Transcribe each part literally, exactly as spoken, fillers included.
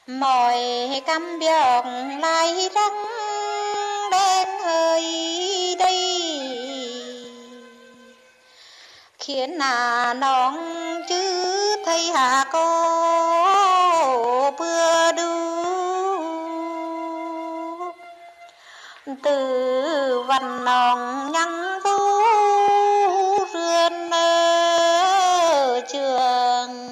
mọi căm biọc lại răng đen hơi đây khiến là nón chứ thầy hạ cô bưa đu từ văn nòng nhăng vũ rươn ở trường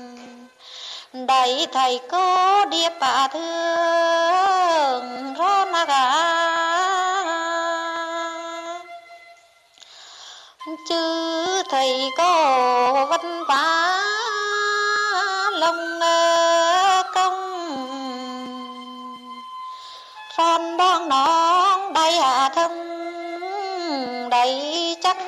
đầy thầy cô điệp bà thương rõ mà gà chứ thầy cô văn vã lòng công son đoan nón đầy hạ thông đầy chắc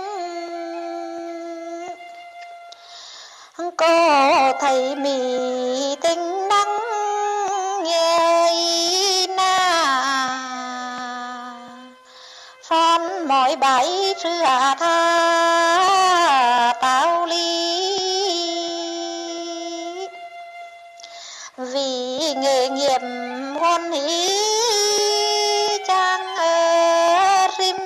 cô thầy mì tinh đắng nhơi na son mọi bảy sư hạ tha tao ly vì nghề nghiệp hoan hỷ trang rim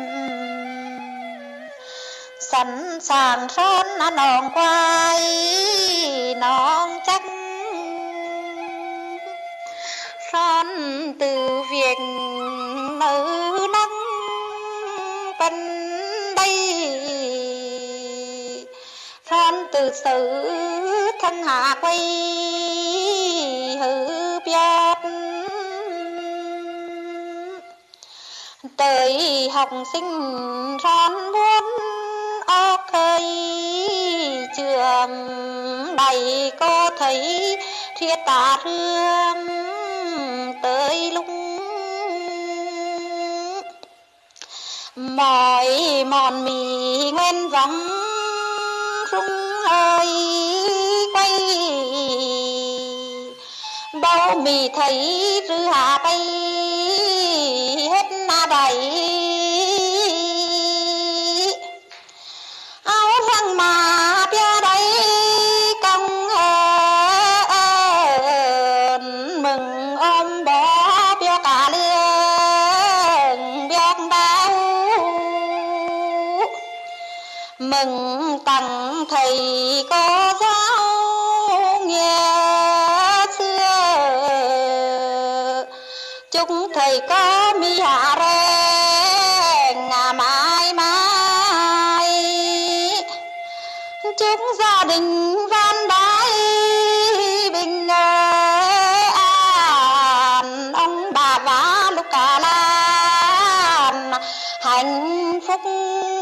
sẵn sàng son nòng quay nón chắc son từ việc nữ nắng bên đây son từ sự thân hạ quay hư biát tới học sinh son muốn óc khơi trường này có thấy thiết tà hương tới lúc mọi mòn mì nguyên vắng rung hơi quay bao mì thấy rư hạ bay hết na đầy áo thăng mà bia đấy công ơn mừng ôm bó bia cả lương bia đau mừng tặng thầy có giáo nghe xưa chúc thầy có mi hạ re ngà mãi mãi chúc gia đình van đái bình an ông bà vá lúc cả lan hạnh phúc